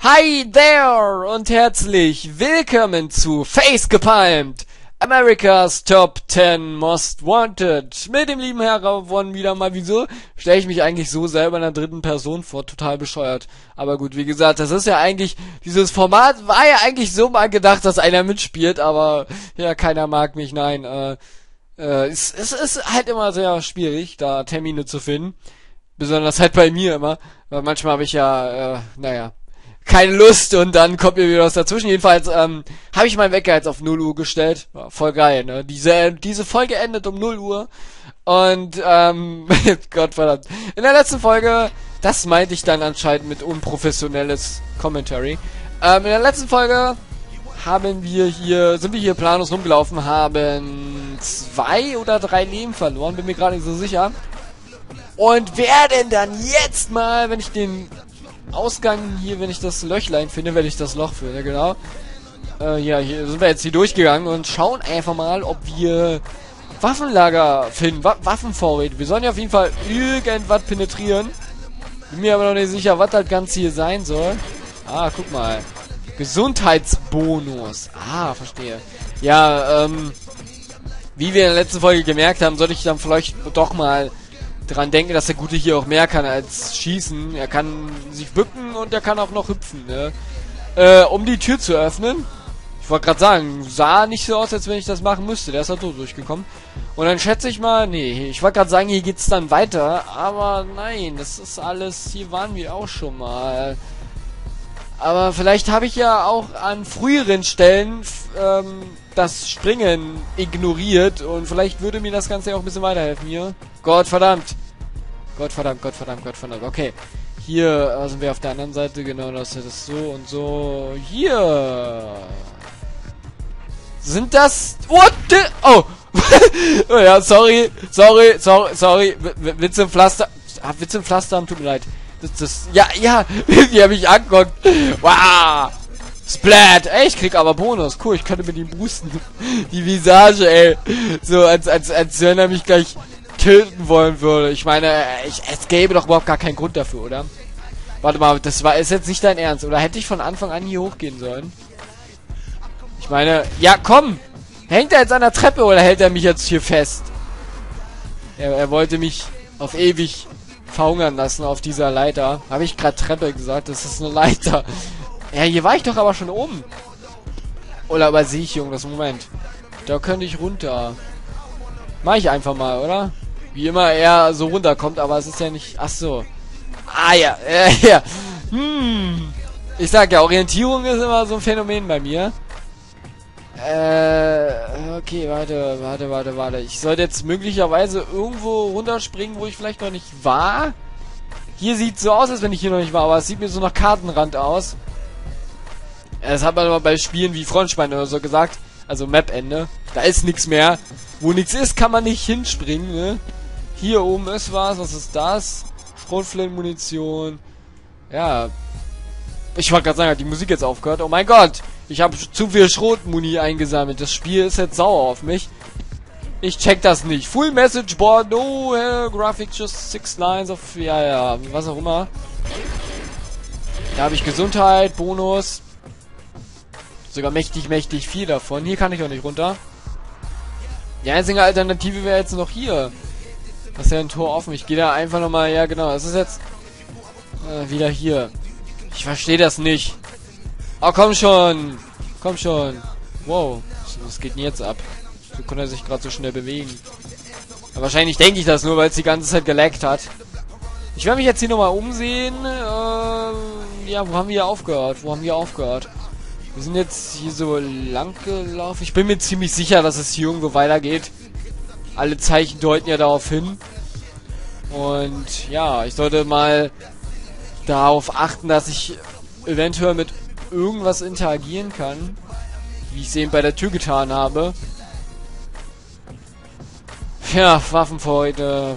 Hi there und herzlich willkommen zu Face Gepalmt, America's Top 10 Most Wanted. Mit dem lieben Herr wieder mal. Wieso stelle ich mich eigentlich so selber in der dritten Person vor? Total bescheuert. Aber gut, wie gesagt, das ist ja eigentlich, dieses Format war ja eigentlich so mal gedacht, dass einer mitspielt, aber ja, keiner mag mich, nein. Es ist halt immer sehr schwierig, da Termine zu finden. Besonders halt bei mir immer, weil manchmal habe ich ja, keine Lust und dann kommt mir wieder was dazwischen. Jedenfalls habe ich meinen Wecker jetzt auf 0 Uhr gestellt. War voll geil, ne? Diese Folge endet um 0 Uhr. Und Gott verdammt. In der letzten Folge, das meinte ich dann anscheinend mit unprofessionelles Commentary. In der letzten Folge sind wir hier planlos rumgelaufen, haben 2 oder 3 Leben verloren, bin mir gerade nicht so sicher. Und werden dann jetzt mal, wenn ich den Ausgang hier, wenn ich das Löchlein finde, werde ich das Loch finden, genau. Ja, hier sind wir jetzt hier durchgegangen und schauen einfach mal, ob wir Waffenlager finden, Waffenvorräte. Wir sollen ja auf jeden Fall irgendwas penetrieren. Bin mir aber noch nicht sicher, was das Ganze hier sein soll. Ah, guck mal. Gesundheitsbonus. Ah, verstehe. Ja, wie wir in der letzten Folge gemerkt haben, sollte ich dann vielleicht doch mal dran denken, dass der Gute hier auch mehr kann als schießen. Er kann sich bücken und er kann auch noch hüpfen, ne? Um die Tür zu öffnen. Ich wollte gerade sagen, sah nicht so aus, als wenn ich das machen müsste. Der ist halt so durchgekommen. Und dann schätze ich mal, nee, ich wollte gerade sagen, hier geht's dann weiter. Aber nein, das ist alles, hier waren wir auch schon mal. Aber vielleicht habe ich ja auch an früheren Stellen das Springen ignoriert und vielleicht würde mir das Ganze ja auch ein bisschen weiterhelfen hier. Gott verdammt. Okay. Hier sind wir auf der anderen Seite, genau, das ist so und so. Hier. Sind das... What the... Oh. Oh ja, sorry. Witz im Pflaster. Witz im Pflaster haben, tut mir leid. Ja, wie habe ich angeguckt. Wow. Splat. Ey, ich krieg aber Bonus. Cool, ich könnte mit ihm boosten. Die Visage, ey. So, als wenn er mich gleich töten wollen würde. Ich meine, es gäbe doch überhaupt gar keinen Grund dafür, oder? Warte mal, ist jetzt nicht dein Ernst. Oder hätte ich von Anfang an hier hochgehen sollen? Ich meine, ja, komm. Hängt er jetzt an der Treppe oder hält er mich jetzt hier fest? Er wollte mich auf ewig verhungern lassen auf dieser Leiter. Habe ich gerade Treppe gesagt? Das ist eine Leiter. Ja, hier war ich doch aber schon oben. Oder übersehe ich irgendwas? Moment. Da könnte ich runter. Mach ich einfach mal, oder? Wie immer er so runterkommt, aber es ist ja nicht... Ach so. Ah ja, ja. Ich sag ja, Orientierung ist immer so ein Phänomen bei mir. Okay, warte. Ich sollte jetzt möglicherweise irgendwo runterspringen, wo ich vielleicht noch nicht war. Hier sieht so aus, als wenn ich hier noch nicht war, aber es sieht mir so nach Kartenrand aus. Das hat man aber bei Spielen wie Frontschwein oder so gesagt. Also Map-Ende. Da ist nichts mehr. Wo nichts ist, kann man nicht hinspringen, ne? Hier oben ist was. Was ist das? Schrotflintenmunition. Ja. Ich wollte gerade sagen, hat die Musik jetzt aufgehört? Oh mein Gott! Ich habe zu viel Schrotmuni eingesammelt. Das Spiel ist jetzt sauer auf mich. Ich check das nicht. Full Message Board. No, Graphic just 6 lines of... Ja, was auch immer. Da habe ich Gesundheit, Bonus. Sogar mächtig viel davon. Hier kann ich auch nicht runter. Die einzige Alternative wäre jetzt noch hier. Das ist ja ein Tor offen. Ich gehe da einfach nochmal... Ja, genau. Das ist jetzt... wieder hier. Ich verstehe das nicht. Oh, komm schon. Wow. Was geht denn jetzt ab? So konnte er sich gerade so schnell bewegen. Aber wahrscheinlich denke ich das nur, weil es die ganze Zeit gelaggt hat. Ich werde mich jetzt hier nochmal umsehen. Ja, wo haben wir aufgehört? Wir sind jetzt hier so lang gelaufen. Ich bin mir ziemlich sicher, dass es hier irgendwo weitergeht. Alle Zeichen deuten ja darauf hin. Und ja, ich sollte mal darauf achten, dass ich eventuell mit irgendwas interagieren kann. Wie ich es eben bei der Tür getan habe. Ja, Waffenvorräte.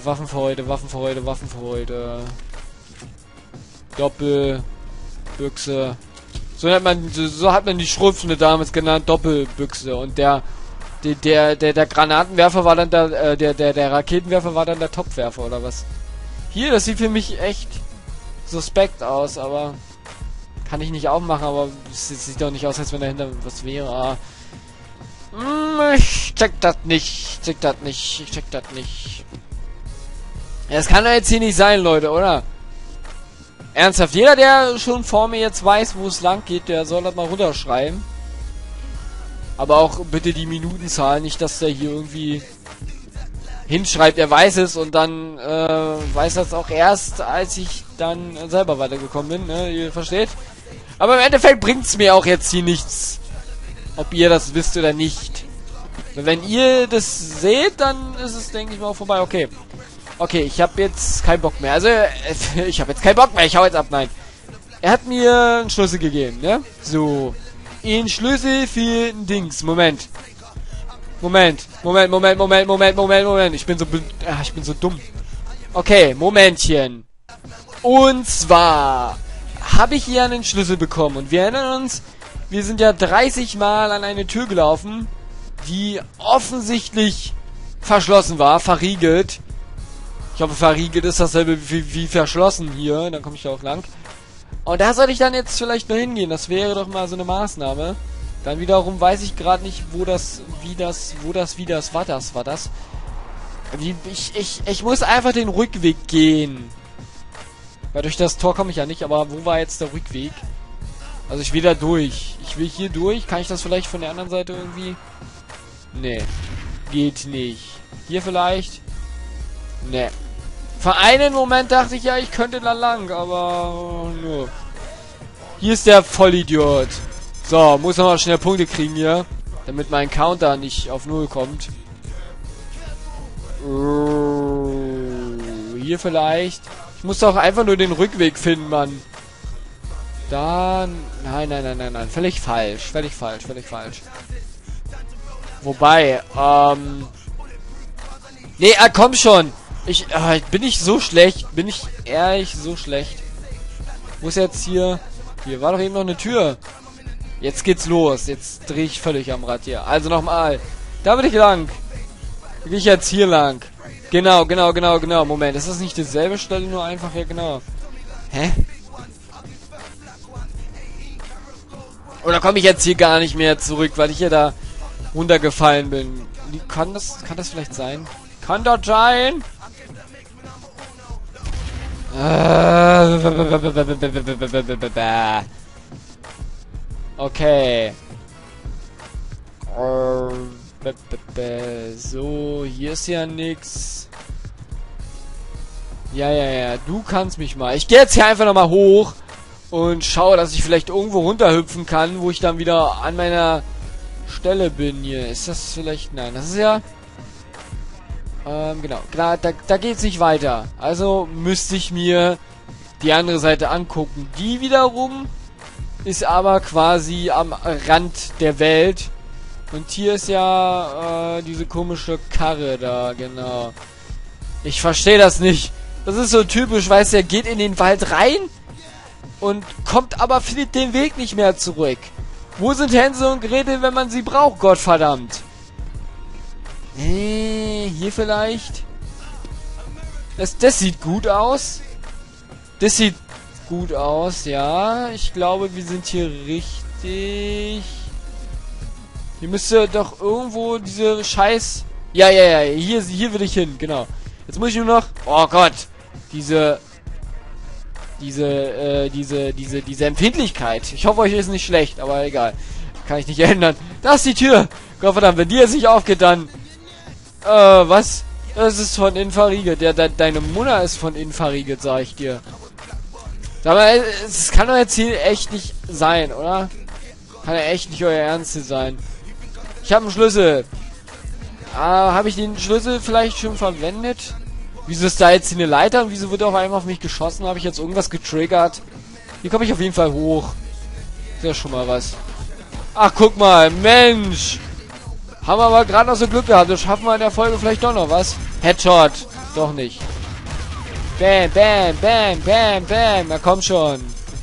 Doppelbüchse. So hat man die Schrotflinte damals genannt, Doppelbüchse. Und der Granatenwerfer war dann der Raketenwerfer war dann der Topwerfer oder was? Hier, das sieht für mich echt suspekt aus, aber Kann ich nicht aufmachen, aber es sieht doch nicht aus, als wenn dahinter was wäre. Ah. Ich check das nicht. Ich check das nicht. Ich check das nicht. Ja, das kann doch jetzt hier nicht sein, Leute, oder? Ernsthaft, jeder, der schon vor mir jetzt weiß, wo es lang geht, der soll das mal runterschreiben. Aber auch bitte die Minutenzahl, nicht, dass der hier irgendwie hinschreibt, er weiß es und dann weiß das auch erst, als ich dann selber weitergekommen bin, ne? Ihr versteht? Aber im Endeffekt bringt's mir auch jetzt hier nichts, ob ihr das wisst oder nicht. Wenn ihr das seht, dann ist es, denke ich mal, auch vorbei. Okay. Okay, ich habe jetzt keinen Bock mehr. Also, ich habe jetzt keinen Bock mehr. Ich hau jetzt ab. Nein. Er hat mir einen Schlüssel gegeben, ne? So. Ein Schlüssel für ein Dings. Moment. Moment. Ich bin so dumm. Okay, Momentchen. Und zwar habe ich hier einen Schlüssel bekommen. Und wir erinnern uns, wir sind ja 30 Mal an eine Tür gelaufen, die offensichtlich verschlossen war, verriegelt. Ich hoffe, verriegelt ist dasselbe wie verschlossen hier. Dann komme ich da auch lang. Und da sollte ich dann jetzt vielleicht mal hingehen. Das wäre doch mal so eine Maßnahme. Dann wiederum weiß ich gerade nicht, Ich muss einfach den Rückweg gehen. Weil durch das Tor komme ich ja nicht, aber wo war jetzt der Rückweg? Also ich will da durch. Ich will hier durch. Kann ich das vielleicht von der anderen Seite irgendwie? Nee. Geht nicht. Hier vielleicht? Nee. Für einen Moment dachte ich ja, ich könnte da lang, aber nur. Hier ist der Vollidiot. So, muss nochmal schnell Punkte kriegen hier, damit mein Counter nicht auf 0 kommt. Hier vielleicht. Ich muss doch einfach nur den Rückweg finden, Mann. Dann... Nein. Völlig falsch. Wobei, nee, komm schon. Bin ich so schlecht? Bin ich ehrlich so schlecht? Muss jetzt hier... Hier war doch eben noch eine Tür. Jetzt geht's los. Jetzt drehe ich völlig am Rad hier. Also nochmal. Da will ich lang. Gehe ich jetzt hier lang. Genau. Moment, ist das nicht dieselbe Stelle, nur einfach hier genau? Hä? Oder komme ich jetzt hier gar nicht mehr zurück, weil ich hier da runtergefallen bin? Kann das vielleicht sein? Kann das sein? Okay. So, hier ist ja nix. Ja. Du kannst mich mal. Ich gehe jetzt hier einfach nochmal hoch und schaue, dass ich vielleicht irgendwo runterhüpfen kann, wo ich dann wieder an meiner Stelle bin hier. Ist das vielleicht... Nein, das ist ja... genau. Klar, da geht's nicht weiter. Also müsste ich mir die andere Seite angucken. Die wiederum ist aber quasi am Rand der Welt. Und hier ist ja diese komische Karre da, genau. Ich verstehe das nicht. Das ist so typisch, weißt du, er geht in den Wald rein und kommt aber findet den Weg nicht mehr zurück. Wo sind Hänsel und Gretel, wenn man sie braucht, Gottverdammt? Hier vielleicht? Das sieht gut aus. Das sieht gut aus, ja. Ich glaube, wir sind hier richtig. Hier müsste doch irgendwo diese Scheiß... Ja. Hier will ich hin, genau. Jetzt muss ich nur noch... Oh Gott. Diese Empfindlichkeit. Ich hoffe, euch ist nicht schlecht, aber egal. Kann ich nicht ändern. Da ist die Tür. Gottverdammt, wenn die jetzt nicht aufgeht, dann... was? Das ist von innen verriegelt. Deine Mutter ist von innen verriegelt, sag ich dir. Aber es kann doch jetzt hier echt nicht sein, oder? Kann ja echt nicht euer Ernst hier sein. Ich habe einen Schlüssel. Habe ich den Schlüssel vielleicht schon verwendet? Wieso ist da jetzt hier eine Leiter und wieso wird auf einmal auf mich geschossen? Habe ich jetzt irgendwas getriggert? Hier komme ich auf jeden Fall hoch. Ist ja schon mal was. Ach, guck mal. Mensch. Haben wir aber gerade noch so Glück gehabt. Das schaffen wir in der Folge vielleicht doch noch was. Headshot. Doch nicht. Bam. Na komm schon.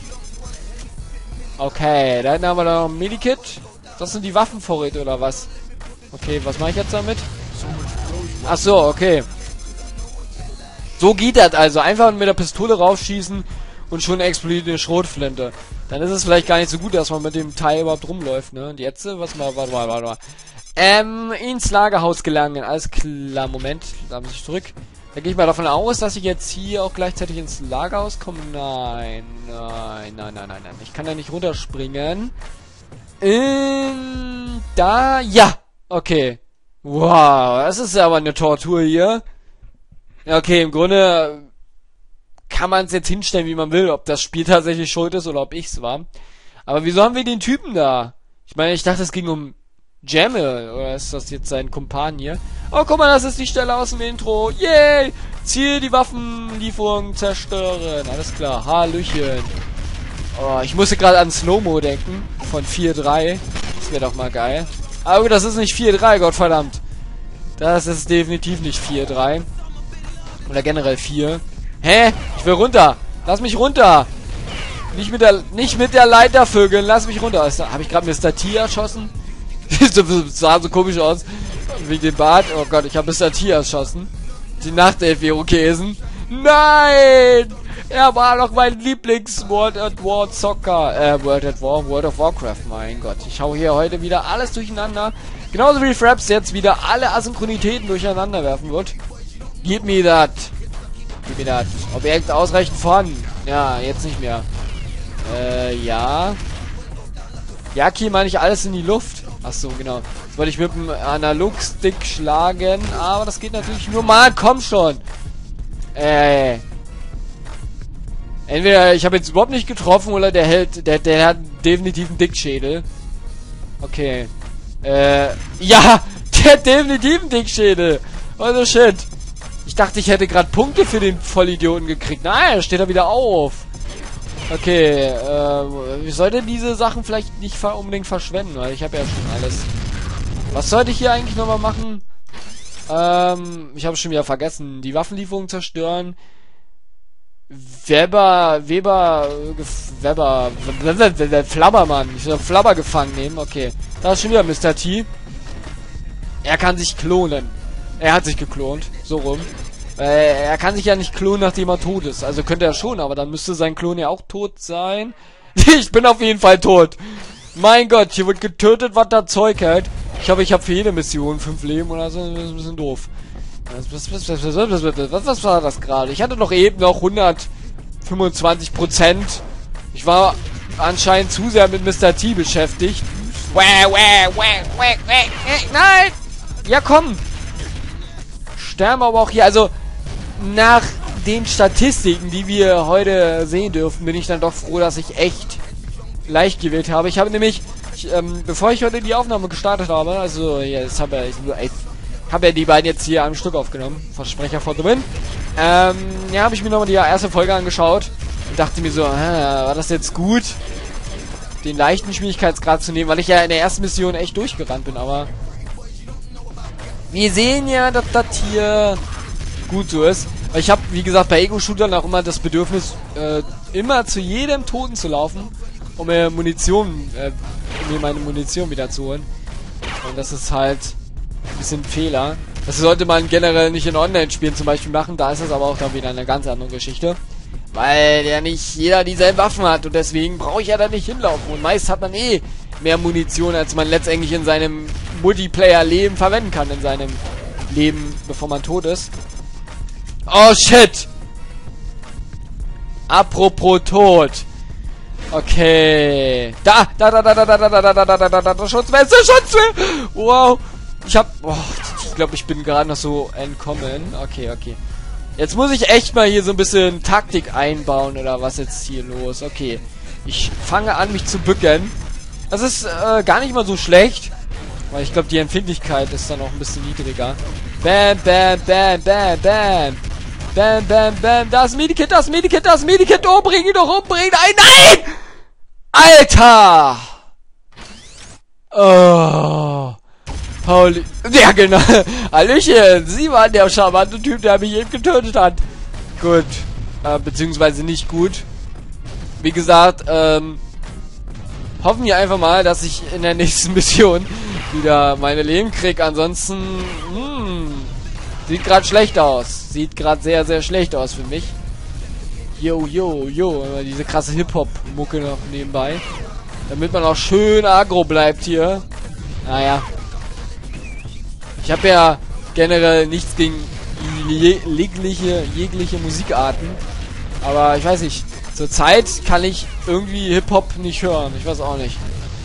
Okay, da hinten haben wir noch ein Medikit. Das sind die Waffenvorräte oder was? Okay, was mache ich jetzt damit? Ach so, okay. So geht das also. Einfach mit der Pistole rausschießen und schon explodiert eine Schrotflinte. dann ist es vielleicht gar nicht so gut, dass man mit dem Teil überhaupt rumläuft, ne? Und jetzt, warte mal. Ins Lagerhaus gelangen. Alles klar, Moment. Da muss ich zurück. Da gehe ich mal davon aus, dass ich jetzt hier auch gleichzeitig ins Lagerhaus komme. Nein. Ich kann da nicht runterspringen. Da, ja. Okay. Wow, das ist aber eine Tortur hier. Ja, okay, im Grunde kann man es jetzt hinstellen, wie man will, ob das Spiel tatsächlich schuld ist oder ob ich's war. Aber wieso haben wir den Typen da? Ich meine, ich dachte, es ging um Jammel, oder ist das jetzt sein Kumpan hier? Oh, guck mal, das ist die Stelle aus dem Intro. Yay! Ziel die Waffenlieferung zerstören. Alles klar, Hallöchen. Oh, ich musste gerade an Slow-Mo denken. Von 4.3. Das wäre doch mal geil. Aber das ist nicht 4.3, Gottverdammt. Das ist definitiv nicht 4.3. Oder generell 4. Hä? Ich will runter. Lass mich runter. Nicht mit der Leiter vögeln. Lass mich runter. Habe ich gerade Mr. T erschossen? Das sah so komisch aus. Wegen dem Bart. Oh Gott, ich habe Mr. T erschossen. Die Nachtelf-Irokesen. Nein! Er war doch mein Lieblings-World at War Zocker. World of Warcraft. Mein Gott. Ich hau hier heute wieder alles durcheinander. Genauso wie Fraps jetzt wieder alle Asynchronitäten durcheinander werfen wird. Gib mir das. Gib mir das. Objekt ausreichend vorhanden. Ja, jetzt nicht mehr. Ja. Ja, okay, meine ich alles in die Luft. Achso, genau. Jetzt wollte ich mit dem Analogstick schlagen, aber das geht natürlich nur mal. Komm schon. Entweder ich habe jetzt überhaupt nicht getroffen oder der hat definitiv einen Dickschädel. Okay. Ja, der hat definitiv einen Dickschädel. Also shit. Ich dachte, ich hätte gerade Punkte für den Vollidioten gekriegt. Nein, steht er wieder auf. Okay, ich sollte diese Sachen vielleicht nicht unbedingt verschwenden, weil ich habe ja schon alles. Was sollte ich hier eigentlich nochmal machen? Ich habe schon wieder vergessen. Die Waffenlieferung zerstören. Flabbermann. Ich soll Flabber gefangen nehmen. Okay. Da ist schon wieder Mr. T. Er kann sich klonen. Er hat sich geklont. So rum. Er kann sich ja nicht klonen, nachdem er tot ist. Also könnte er schon, aber dann müsste sein Klon ja auch tot sein. Ich bin auf jeden Fall tot. Mein Gott, hier wird getötet, was da Zeug hält. Ich hoffe, ich habe für jede Mission 5 Leben oder so. Das ist ein bisschen doof. Was war das gerade? Ich hatte doch eben noch 125%. Ich war anscheinend zu sehr mit Mr. T beschäftigt. Nein! Ja, komm! Sterben aber auch hier. Also, nach den Statistiken, die wir heute sehen dürfen, bin ich dann doch froh, dass ich echt leicht gewählt habe. Ich habe nämlich, bevor ich heute die Aufnahme gestartet habe, also jetzt habe ja die beiden jetzt hier am Stück aufgenommen, Versprecher for the win, ja, habe ich mir nochmal die erste Folge angeschaut und dachte mir so, war das jetzt gut, den leichten Schwierigkeitsgrad zu nehmen, weil ich ja in der ersten Mission echt durchgerannt bin, aber wir sehen ja, dass das hier gut so ist. Weil ich habe, wie gesagt, bei Ego-Shootern auch immer das Bedürfnis, immer zu jedem Toten zu laufen, um mir meine Munition wieder zu holen. Und das ist halt ein bisschen ein Fehler. Das sollte man generell nicht in Online-Spielen zum Beispiel machen. Da ist es aber auch dann wieder eine ganz andere Geschichte. Weil ja nicht jeder dieselben Waffen hat. Und deswegen brauche ich ja da nicht hinlaufen. Und meist hat man eh mehr Munition, als man letztendlich in seinem Multiplayer-Leben verwenden kann. In seinem Leben, bevor man tot ist. Oh, shit! Apropos tot. Okay. Da, Schutzweste, Schutzweste! Wow. Ich glaube, ich bin gerade noch so entkommen. Okay. Jetzt muss ich echt mal hier so ein bisschen Taktik einbauen, oder was ist hier los? Okay. Ich fange an, mich zu bücken. Das ist gar nicht mal so schlecht. Weil ich glaube, die Empfindlichkeit ist dann auch ein bisschen niedriger. Bam. Das Medikit. Oh, bring ihn doch um. Nein! Alter! Oh. Pauli. Ja, genau. Hallöchen. Sie waren der charmante Typ, der mich eben getötet hat. Gut. Beziehungsweise nicht gut. Wie gesagt, hoffen wir einfach mal, dass ich in der nächsten Mission wieder meine Leben kriege. Ansonsten, sieht gerade schlecht aus. Sieht gerade sehr, sehr schlecht aus für mich. Yo, yo, yo. Immer diese krasse Hip-Hop-Mucke noch nebenbei. Damit man auch schön aggro bleibt hier. Naja. Ich habe ja generell nichts gegen jegliche Musikarten. Aber ich weiß nicht. Zurzeit kann ich irgendwie Hip-Hop nicht hören. Ich weiß auch nicht.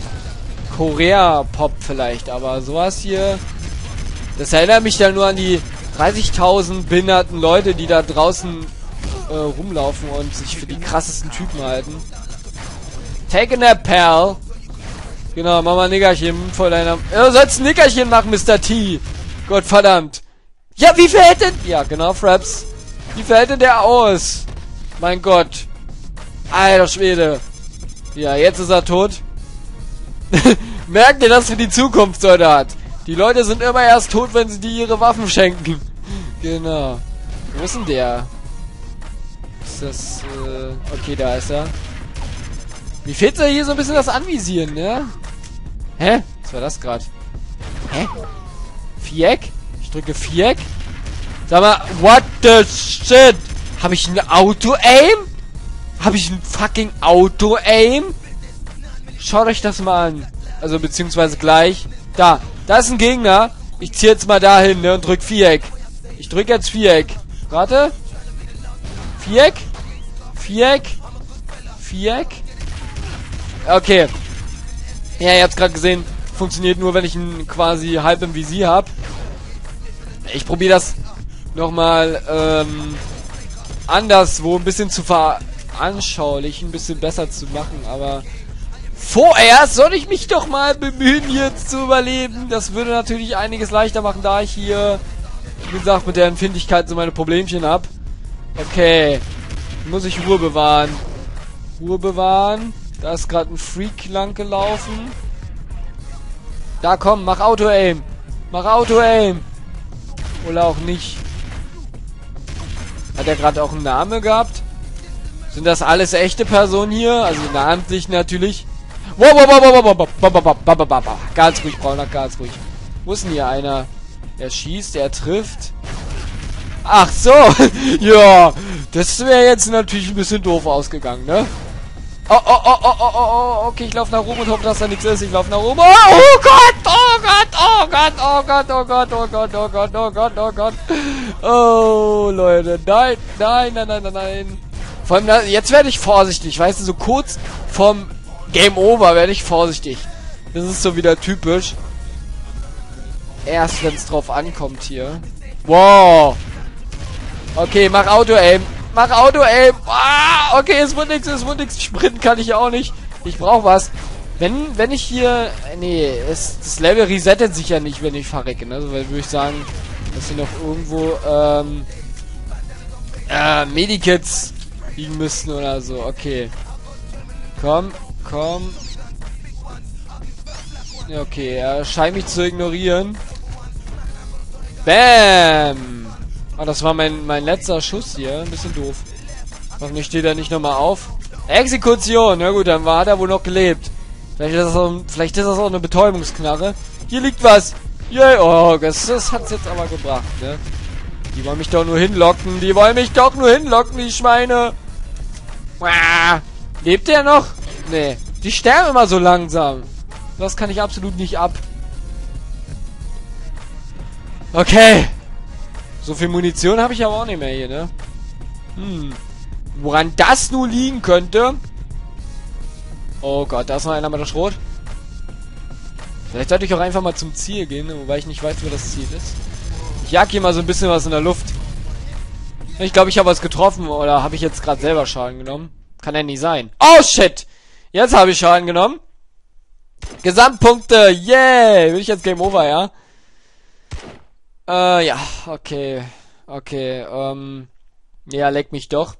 Korea-Pop vielleicht. Aber sowas hier... Das erinnert mich dann nur an die 30.000 behinderten Leute, die da draußen rumlaufen und sich für die krassesten Typen halten. Take a nap, pal. Genau, mach mal ein Nickerchen vor deiner... Du sollst ein Nickerchen machen, Mr. T. Gott verdammt. Ja, wie verhält denn... Ja, genau, Fraps. Wie verhält denn der aus? Mein Gott. Alter Schwede. Ja, jetzt ist er tot. Merkt ihr das für die Zukunft, Soldat? Die Leute sind immer erst tot, wenn sie dir ihre Waffen schenken. Genau. Wo ist denn der? Ist das, okay, da ist er. Mir fehlt ja hier so ein bisschen das Anvisieren, ne? Hä? Was war das gerade? Hä? Viereck? Ich drücke Viereck. Sag mal, what the shit? Habe ich ein Auto-Aim? Habe ich ein fucking Auto-Aim? Schaut euch das mal an. Also, beziehungsweise gleich. Da ist ein Gegner. Ich ziehe jetzt mal dahin, ne, und drück Viereck. Ich drücke jetzt Viereck. Warte. Viereck? Viereck? Viereck? Okay. Ja, ihr habt es gerade gesehen. Funktioniert nur, wenn ich ihn quasi halb im Visier habe. Ich probiere das nochmal anderswo ein bisschen zu veranschaulichen, ein bisschen besser zu machen, aber vorerst soll ich mich doch mal bemühen, jetzt zu überleben. Das würde natürlich einiges leichter machen, da ich hier, wie gesagt, mit der Empfindlichkeit so meine Problemchen habe. Okay. Muss ich Ruhe bewahren. Ruhe bewahren. Da ist gerade ein Freak lang gelaufen. Da komm, mach Auto-Aim. Mach Auto-Aim. Oder auch nicht. Hat er gerade auch einen Namen gehabt? Sind das alles echte Personen hier? Also namentlich natürlich. Wow, wow, wow, wow, wow, wow, wow, wow, wow. Ganz ruhig, Brauner, ganz ruhig. Wo ist denn hier einer? Er schießt, er trifft. Ach so. Ja, das wäre jetzt natürlich ein bisschen doof ausgegangen, ne? Oh, oh, oh, oh, oh, oh, oh. Okay, ich laufe nach oben und hoffe, dass da nichts ist. Ich laufe nach oben. Oh Gott, oh Gott, oh Gott, oh Gott, oh Gott, oh Gott, oh Gott, oh Gott, oh Gott. Oh, Leute, nein, nein, nein, nein, nein, nein. Vor allem, jetzt werde ich vorsichtig, weißt du, so kurz vorm Game Over werde ich vorsichtig. Das ist so wieder typisch. Erst wenn es drauf ankommt hier. Wow. Okay, mach Auto-Aim. Mach Auto-Aim. Ah, okay, es wird nichts, es wird nichts. Sprinten kann ich ja auch nicht. Ich brauche was. Wenn ich hier... Nee, das Level resettet sich ja nicht, wenn ich verrecke. Ne? Also, würde ich sagen, dass hier noch irgendwo Medikits liegen müssten oder so. Okay. Komm, komm. Ja, okay, er scheint mich zu ignorieren. Bam! Ah, das war mein letzter Schuss hier. Ein bisschen doof. Hoffentlich steht er nicht nochmal auf. Exekution! Na gut, dann hat er wohl noch gelebt. Vielleicht ist das auch eine Betäubungsknarre. Hier liegt was! Yay! Oh, das hat's jetzt aber gebracht, ne? Die wollen mich doch nur hinlocken. Die wollen mich doch nur hinlocken, die Schweine. Uah. Lebt der noch? Nee. Die sterben immer so langsam. Das kann ich absolut nicht ab. Okay. So viel Munition habe ich aber auch nicht mehr hier, ne? Woran das nun liegen könnte? Oh Gott, da ist noch einer mit der Schrot. Vielleicht sollte ich auch einfach mal zum Ziel gehen, wobei ich nicht weiß, wo das Ziel ist. Ich jag hier mal so ein bisschen was in der Luft. Ich glaube, ich habe was getroffen, oder habe ich jetzt gerade selber Schaden genommen? Kann ja nicht sein. Oh shit! Jetzt habe ich Schaden genommen. Gesamtpunkte, yay! Bin ich jetzt Game Over, ja? Ja, okay. Okay, ja, leck mich doch.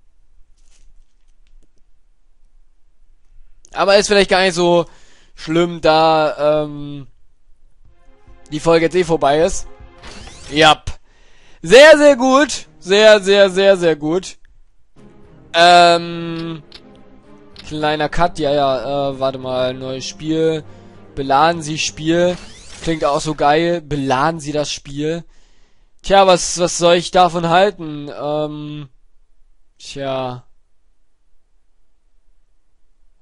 Aber ist vielleicht gar nicht so schlimm, da, die Folge jetzt eh vorbei ist. Ja. Sehr, sehr gut. Sehr, sehr, sehr, sehr gut. Kleiner Cut, ja, warte mal, neues Spiel. Beladen Sie Spiel. Klingt auch so geil. Beladen Sie das Spiel. Tja, was soll ich davon halten? Tja,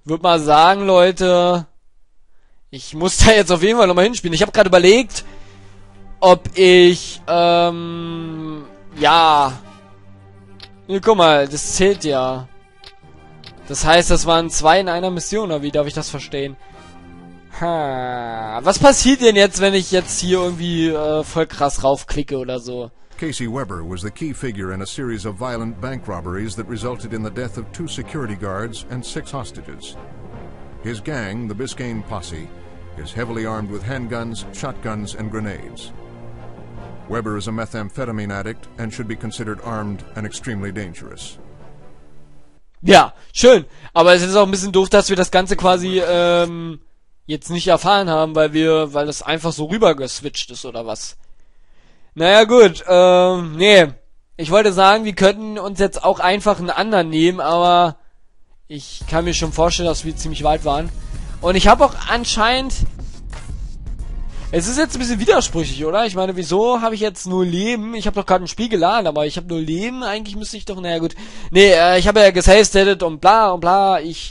würde mal sagen, Leute, ich muss da jetzt auf jeden Fall nochmal hinspielen. Ich habe gerade überlegt, ob ich, ja. Nee, guck mal, das zählt ja. Das heißt, das waren 2 in einer Mission, oder wie darf ich das verstehen? Was passiert denn jetzt, wenn ich jetzt hier irgendwie voll krass raufklicke oder so? Casey Weber was the key figure in a series of violent bank robberies that resulted in the death of 2 security guards and 6 hostages. His gang, the Biscayne Posse, is heavily armed with handguns, shotguns, and grenades. Weber is a methamphetamine addict and should be considered armed and extremely dangerous. Ja, schön. Aber es ist auch ein bisschen doof, dass wir das Ganze quasi jetzt nicht erfahren haben, weil das einfach so rüber geswitcht ist oder was. Naja gut, nee. Ich wollte sagen, wir könnten uns jetzt auch einfach einen anderen nehmen, aber ich kann mir schon vorstellen, dass wir ziemlich weit waren. Und ich habe auch anscheinend... Es ist jetzt ein bisschen widersprüchlich, oder? Ich meine, wieso habe ich jetzt nur Leben? Ich habe doch gerade ein Spiel geladen, aber ich habe nur Leben. Eigentlich müsste ich doch... Naja gut. Nee, ich habe ja gesavestatet und bla und bla. Ich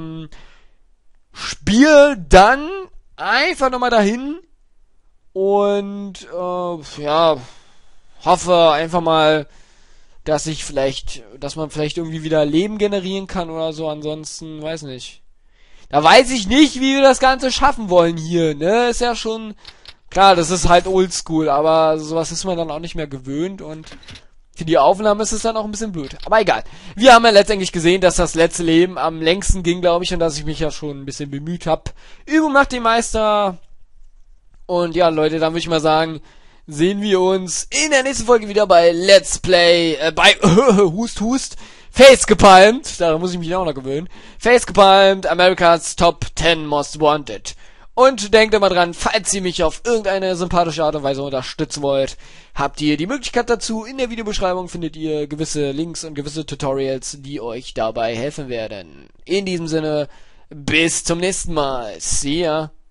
spiele dann einfach nochmal dahin und ja, hoffe einfach mal, dass man vielleicht irgendwie wieder Leben generieren kann oder so. Ansonsten, weiß nicht. Da weiß ich nicht, wie wir das Ganze schaffen wollen hier, ne? Ist ja schon... Klar, das ist halt oldschool, aber sowas ist man dann auch nicht mehr gewöhnt und für die Aufnahme ist es dann auch ein bisschen blöd. Aber egal. Wir haben ja letztendlich gesehen, dass das letzte Leben am längsten ging, glaube ich, und dass ich mich ja schon ein bisschen bemüht habe. Übung macht den Meister. Und ja, Leute, dann würde ich mal sagen, sehen wir uns in der nächsten Folge wieder bei Let's Play, bei Hust, Facegepalmt, daran muss ich mich auch noch gewöhnen. Facegepalmt, America's Top 10 Most Wanted. Und denkt immer dran, falls ihr mich auf irgendeine sympathische Art und Weise unterstützen wollt, habt ihr die Möglichkeit dazu. In der Videobeschreibung findet ihr gewisse Links und gewisse Tutorials, die euch dabei helfen werden. In diesem Sinne, bis zum nächsten Mal. See ya.